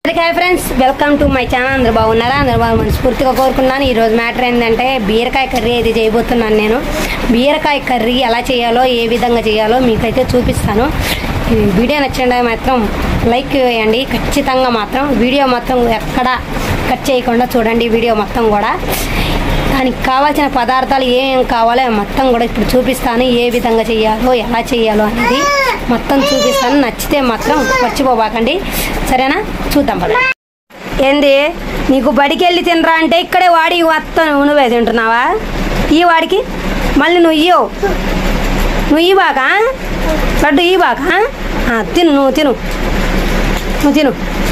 Hi friends, welcome to my channel. అందరూ బాగున్నారా? అందరూ బాగా మనస్ఫూర్తిగా కోరుకున్నాను. ఈరోజు మ్యాటర్ ఏంటంటే బీరకాయ కర్రీ అయితే చేయబోతున్నాను. నేను బీరకాయ కర్రీ ఎలా చేయాలో, ఏ విధంగా చేయాలో మీకైతే చూపిస్తాను. ఈ వీడియో నచ్చండి మాత్రం లైక్ వేయండి. ఖచ్చితంగా మాత్రం వీడియో మొత్తం ఎక్కడ కట్ చేయకుండా చూడండి. వీడియో మొత్తం కూడా దానికి కావాల్సిన పదార్థాలు ఏమేమి కావాలో మొత్తం కూడా ఇప్పుడు చూపిస్తాను. ఏ విధంగా చేయాలో, ఎలా చేయాలో అనేది మొత్తం చూపిస్తాను. నచ్చితే మాత్రం మర్చిపోబాకండి, సరేనా? చూద్దాం పద. ఏంది నీకు బడికి వెళ్ళి తినరా అంటే ఇక్కడే వాడి వస్తాను. నువ్వే తింటున్నావా? ఈ వాడికి మళ్ళీ నువ్వు ఇవ్వు బాగా లడ్డు ఇవ్వు బాగా. తిను, నువ్వు తిను.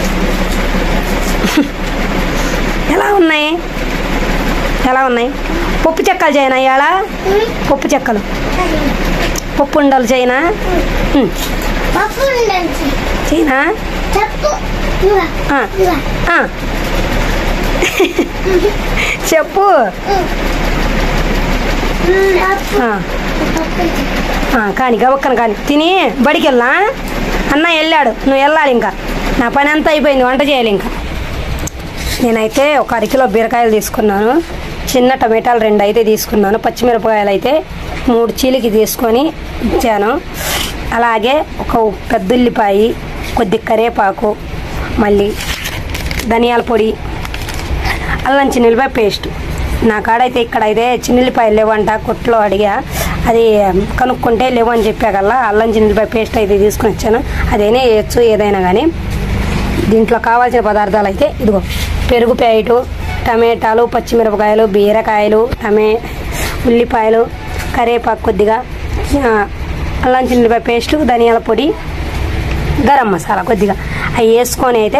ఎలా ఉన్నాయి పప్పు చెక్కలు చేయనా? ఇవాళ పప్పు చెక్కలు, పప్పు ఉండలు చేయనా? చేయనా? చెప్పు. కానీ గవక్కను కానీ తిని బడికి వెళ్ళా. అన్న వెళ్ళాడు, నువ్వు వెళ్ళాలి. ఇంకా నా పని అంతా అయిపోయింది, వంట చేయాలి. ఇంకా నేనైతే ఒక 1 కిలో బీరకాయలు తీసుకున్నాను. చిన్న టమాటాలు 2 అయితే తీసుకున్నాను. పచ్చిమిరపకాయలు అయితే 3 చీలికి తీసుకొని ఇచ్చాను. అలాగే ఒక పెద్ద ఉల్లిపాయ, కొద్ది కరివేపాకు, మళ్ళీ ధనియాల పొడి, అల్లం చిన్నుల్లిపాయ పేస్ట్. నా కాడైతే ఇక్కడైతే చిన్నుల్లిపాయలు లేవంట, కొట్లో అడిగా. అది కనుక్కుంటే లేవు అని చెప్పాకల్లా అల్లం చిన్నుల్లిపాయ పేస్ట్ అయితే తీసుకొని వచ్చాను. అదేనే వేయచ్చు, ఏదైనా కానీ. దీంట్లో కావాల్సిన పదార్థాలు అయితే ఇదిగో: పెరుగు ప్యాకెటు, టమాటాలు, పచ్చిమిరపకాయలు, బీరకాయలు, ఉల్లిపాయలు, కరివేపాకు కొద్దిగా, అల్లం చిన్నుల్లిపాయ పేస్టు, ధనియాల పొడి, గరం మసాలా కొద్దిగా అవి వేసుకొని అయితే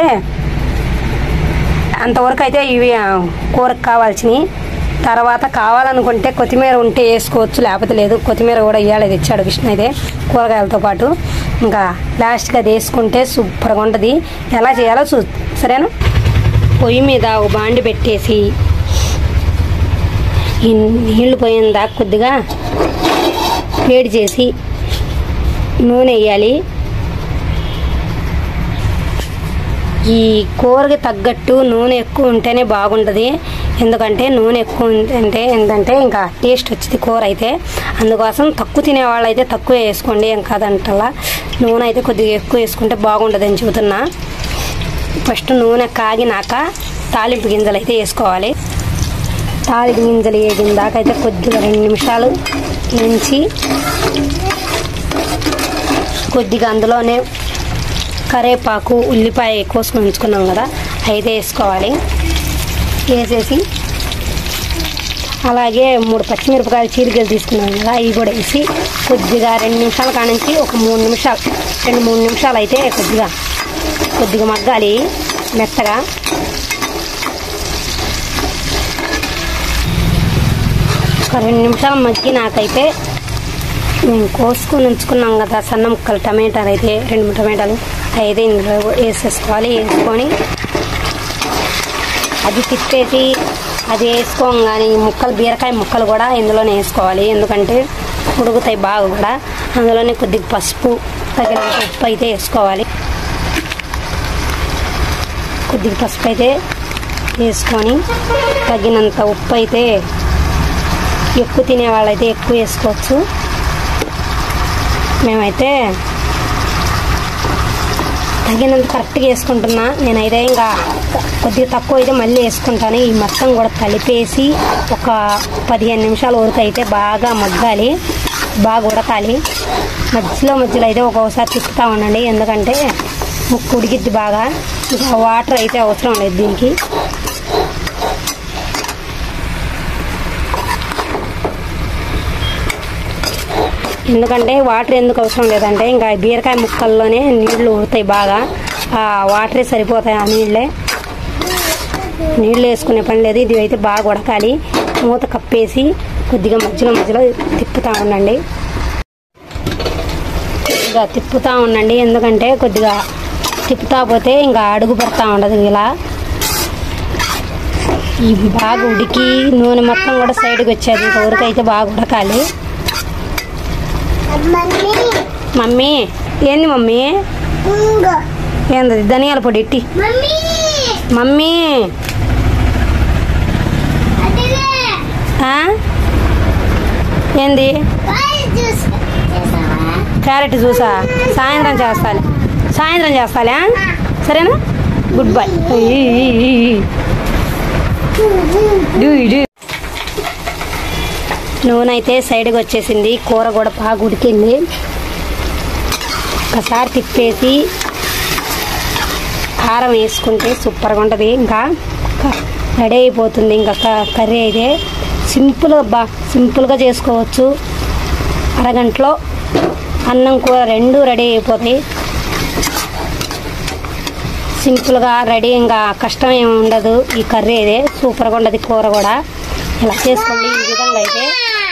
అంతవరకు అయితే ఇవి కూరకు కావాల్సినవి. తర్వాత కావాలనుకుంటే కొత్తిమీర ఉంటే వేసుకోవచ్చు, లేకపోతే లేదు. కొత్తిమీర కూడా ఇవాళ తెచ్చాడు విష్ణు అయితే కూరగాయలతో పాటు. ఇంకా లాస్ట్గా అది వేసుకుంటే సూపర్గా ఉంటుంది. ఎలా చేయాలో సరేనా? పొయ్యి మీద ఒక బాండి పెట్టేసి ఈ నీళ్లు పోయిన దాకా కొద్దిగా వేడి చేసి నూనె వేయాలి. ఈ కూరకి తగ్గట్టు నూనె ఎక్కువ ఉంటేనే బాగుంటుంది. ఎందుకంటే నూనె ఎక్కువ ఉంటే ఏంటంటే ఇంకా టేస్ట్ వచ్చింది కూర అయితే. అందుకోసం తక్కువ తినేవాళ్ళు అయితే తక్కువ వేసుకోండి, ఏం కాదంటలా. నూనె అయితే కొద్దిగా ఎక్కువ వేసుకుంటే బాగుంటుంది అని చెబుతున్నా. ఫస్ట్ నూనె కాగినాక తాలింపు గింజలు అయితే వేసుకోవాలి. తాలింపు గింజలు వేగిన దాకా అయితే కొద్దిగా 2 నిమిషాలు వేయించి కొద్దిగా అందులోనే కరివేపాకు, ఉల్లిపాయ కోసుకొని ఉంచుకున్నాం కదా, అయితే వేసుకోవాలి. వేసేసి అలాగే 3 పచ్చిమిరపకాయలు చీలికలు తీసుకున్నాం కదా, అవి కూడా వేసి కొద్దిగా 2 నిమిషాల కానించి ఒక 3 నిమిషాలు 2-3 నిమిషాలు అయితే కొద్దిగా మగ్గాలి మెత్తగా. ఒక 2 నిమిషాలు మగ్గినాకైతే మేము కోసుకొని ఉంచుకున్నాం కదా సన్న ముక్కలు టమాటాలు అయితే 2 టమాటాలు అయితే ఇందులో వేసేసుకోవాలి. వేసుకొని అది తిప్పేసి అది వేసుకోగానే ఈ బీరకాయ ముక్కలు కూడా ఇందులోనే వేసుకోవాలి. ఎందుకంటే ఉడుకుతాయి బాగా కూడా. అందులోనే కొద్దిగా పసుపు, తగినంత ఉప్పు అయితే వేసుకోవాలి. కొద్దిగా పసుపు అయితే వేసుకొని తగినంత ఉప్పు అయితే, ఎక్కువ తినేవాళ్ళైతే ఎక్కువ వేసుకోవచ్చు. మేమైతే తగినంత కరెక్ట్గా వేసుకుంటున్నా. నేనైతే ఇంకా కొద్దిగా తక్కువ అయితే మళ్ళీ వేసుకుంటాను. ఈ మొత్తం కూడా కలిపేసి ఒక 15 నిమిషాల వరకు అయితే బాగా మగ్గాలి, బాగా ఉడకాలి. మధ్యలో అయితే ఒక్కొక్కసారి తిప్పుతూ ఉండండి, ఎందుకంటే ముక్కు ఉడికిద్ది బాగా. ఇంకా వాటర్ అయితే అవసరం లేదు దీనికి. ఎందుకంటే వాటర్ ఎందుకు అవసరం లేదంటే ఇంకా బీరకాయ ముక్కల్లోనే నీళ్లు ఉడతాయి బాగా. ఆ వాటరే సరిపోతాయి. ఆ నీళ్ళు వేసుకునే పని లేదు. ఇది అయితే బాగా ఉడకాలి. మూత కప్పేసి కొద్దిగా మధ్యలో తిప్పుతూ ఉండండి. కొద్దిగా తిప్పుతూ ఉండండి, ఎందుకంటే కొద్దిగా తిప్పుతా పోతే ఇంకా అడుగు పడతా ఉండదు. ఇలా ఇవి బాగా ఉడికి నూనె మొత్తం కూడా సైడ్కి వచ్చేది. ఇంతవరకు అయితే బాగా ఉడకాలి. మమ్మీ ఏంది మమ్మీ? ఏంది ధనియాల పొడి ఇట్టి మమ్మీ ఏంది క్యారెట్ జ్యూసా సాయంత్రం చేస్తాలే సరేనా గుడ్ బై నూనె అయితే సైడ్కి వచ్చేసింది కూర కూడా బాగా ఉడికింది ఒకసారి తిప్పేసి కారం వేసుకుంటే సూపర్గా ఉంటుంది ఇంకా రెడీ అయిపోతుంది ఇంకా కర్రీ అయితే సింపుల్గా చేసుకోవచ్చు అరగంటలో అన్నం కూర రెండు రెడీ అయిపోతాయి సింపుల్గా రెడీ ఇంకా కష్టం ఏమి ఉండదు ఈ కర్రీ అయితే సూపర్గా ఉండదు కూర కూడా ఇలా చేసుకోండి ఈ విధంగా అయితే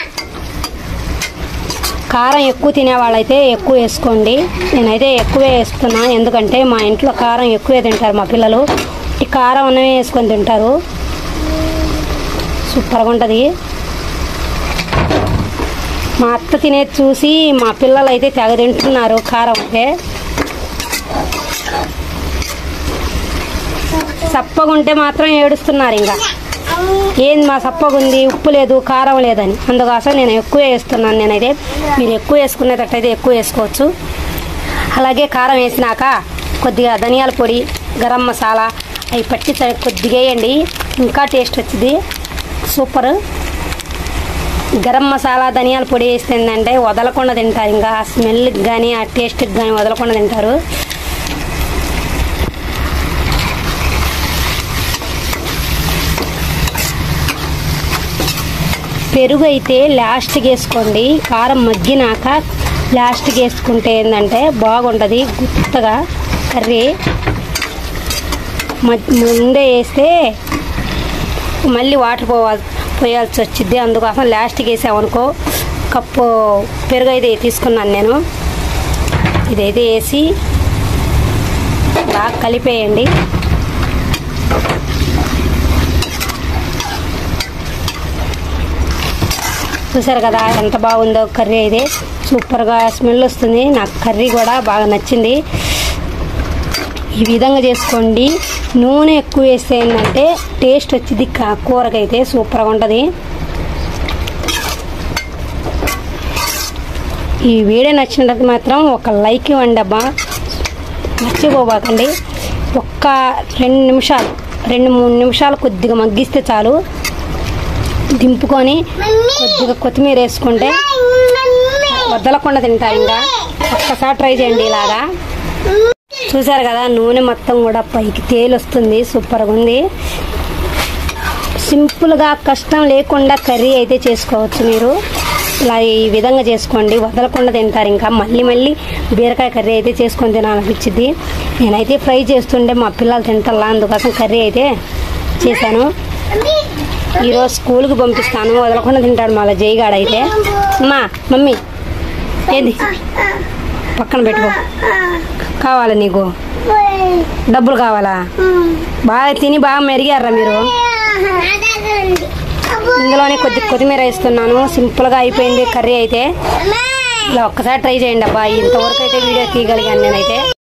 కారం ఎక్కువ తినే వాళ్ళైతే ఎక్కువ వేసుకోండి నేనైతే ఎక్కువే వేస్తున్నా ఎందుకంటే మా ఇంట్లో కారం ఎక్కువే తింటారు మా పిల్లలు ఈ కారం అన్నమే వేసుకొని తింటారు సూపర్గా ఉంటుంది మా అత్త తినేది చూసి మా పిల్లలు అయితే తెగ తింటున్నారు కారం అయితే సప్పగా ఉంటే మాత్రం ఏడుస్తున్నారు ఇంకా ఏంది మా సప్పగా ఉంది ఉప్పు లేదు కారం లేదని అందుకోసం నేను ఎక్కువ వేస్తున్నాను నేనైతే మీరు ఎక్కువ వేసుకునేటట్టయితే ఎక్కువ వేసుకోవచ్చు అలాగే కారం వేసినాక కొద్దిగా ధనియాల పొడి గరం మసాలా అవి పట్టి కొద్దిగా వేయండి ఇంకా టేస్ట్ వచ్చింది సూపర్ గరం మసాలా ధనియాల పొడి వేస్తే ఏంటంటే వదలకుండా తింటారు ఇంకా ఆ స్మెల్కి కానీ ఆ టేస్ట్కి కానీ వదలకుండా తింటారు పెరుగు అయితే లాస్ట్కి వేసుకోండి కారం మగ్గినాక లాస్ట్కి వేసుకుంటే ఏంటంటే బాగుంటుంది గుత్తగా కర్రీ ముందే వేస్తే మళ్ళీ వాటర్ పోయాల్సి వచ్చింది అందుకోసం లాస్ట్కి వేసామనుకో కప్పు పెరుగు అయితే తీసుకున్నాను నేను ఇదైతే వేసి బాగా కలిపేయండి చూసారు కదా ఎంత బాగుందో కర్రీ అయితే సూపర్గా స్మెల్ వస్తుంది నాకు కర్రీ కూడా బాగా నచ్చింది ఈ విధంగా చేసుకోండి నూనె ఎక్కువ వేస్తే ఏంటంటే టేస్ట్ వచ్చింది కూరకైతే సూపర్గా ఉంటుంది ఈ వీడియో నచ్చినట్టు మాత్రం ఒక లైక్ ఇవ్వండి అబ్బా మర్చిపోబాకండి ఒక్క 2-3 నిమిషాలు కొద్దిగా మగ్గిస్తే చాలు దింపుకొని కొద్దిగా కొత్తిమీర వేసుకుంటే వదలకుండా తింటారు ఇంకా ఒక్కసారి ట్రై చేయండి ఇలాగా చూసారు కదా నూనె మొత్తం కూడా పైకి తేలి వస్తుంది సూపర్గా ఉంది సింపుల్గా కష్టం లేకుండా కర్రీ అయితే చేసుకోవచ్చు మీరు ఇలా ఈ విధంగా చేసుకోండి వదలకుండా తింటారు ఇంకా మళ్ళీ బీరకాయ కర్రీ అయితే చేసుకొని తినాలనిపించింది నేనైతే ఫ్రై చేస్తుండే మా పిల్లలు తింటారా అందుకోసం కర్రీ అయితే చేశాను ఈరోజు స్కూల్కి పంపిస్తాను వదలకుండా తింటాడు మళ్ళీ జైగాడు అయితే అమ్మా మమ్మీ ఏంది పక్కన పెట్టుకో కావాలా నీకు డబ్బులు కావాలా బాగా తిని బాగా మెరిగారా మీరు ఇందులోనే కొత్తిమీర వేస్తున్నాను సింపుల్గా అయిపోయింది కర్రీ అయితే ఇలా ఒక్కసారి ట్రై చేయండి అబ్బా ఇంతవరకు అయితే వీడియో తీయగలిగాను నేనైతే